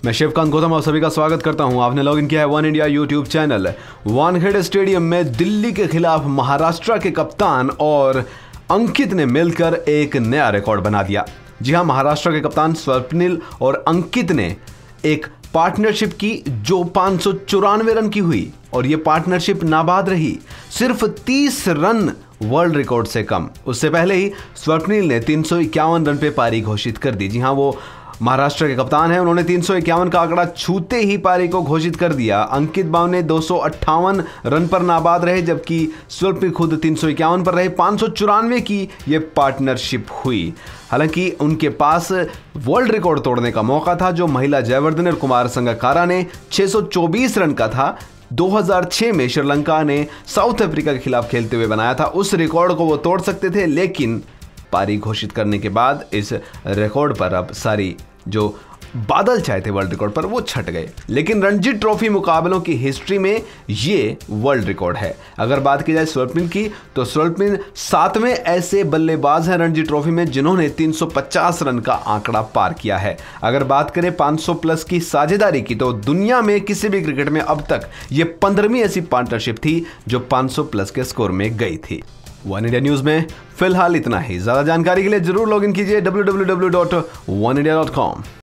मैं शिवकांत गौतम आप सभी का स्वागत करता हूं। आपने लॉगिन किया है one India YouTube channel. Wankhede stadium में दिल्ली के खिलाफ महाराष्ट्र के कप्तान और अंकित ने मिलकर एक नया रिकॉर्ड बना दिया। जी हां, महाराष्ट्र के कप्तान स्वप्निल और अंकित ने एक पार्टनरशिप की जो 594 रन की हुई और यह पार्टनरशिप नाबाद रही, सिर्फ 30 रन वर्ल्ड रिकॉर्ड से कम। उससे पहले ही स्वप्निल ने 351 रन पे पारी घोषित कर दी। जी हां, वो महाराष्ट्र के कप्तान हैं, उन्होंने 351 का आंकड़ा छूते ही पारी को घोषित कर दिया। अंकित बावने 258 रन पर नाबाद रहे, जबकि स्वप्निल खुद 351 पर रहे। 594 की ये पार्टनरशिप हुई। हालांकि उनके पास वर्ल्ड रिकॉर्ड तोड़ने का मौका था, जो महिला जयवर्धने और कुमार संगकारा ने 624 रन का था। 2006 में श्रीलंका ने साउथ अफ्रीका के खिलाफ खेलते हुए बनाया था। उस रिकॉर्ड को वो तोड़ सकते थे, लेकिन पारी घोषित करने के बाद इस रिकॉर्ड पर अब सारी जो बादल छाए थे वर्ल्ड रिकॉर्ड पर वो छट गए। लेकिन रणजी ट्रॉफी मुकाबलों की हिस्ट्री में ये वर्ल्ड रिकॉर्ड है। अगर बात की जाए स्वप्निल की, तो स्वप्निल 7वें ऐसे बल्लेबाज हैं रणजी ट्रॉफी में जिन्होंने 350 रन का आंकड़ा पार किया है। अगर बात करें 500 प्लस की साझेदारी की, तो दुनिया में किसी भी क्रिकेट में अब तक ये 15वीं ऐसी पार्टनरशिप थी जो 500 प्लस के स्कोर में गई थी। वन इंडिया न्यूज में फिलहाल इतना ही। ज्यादा जानकारी के लिए जरूर लॉगिन कीजिए www.oneindia.com।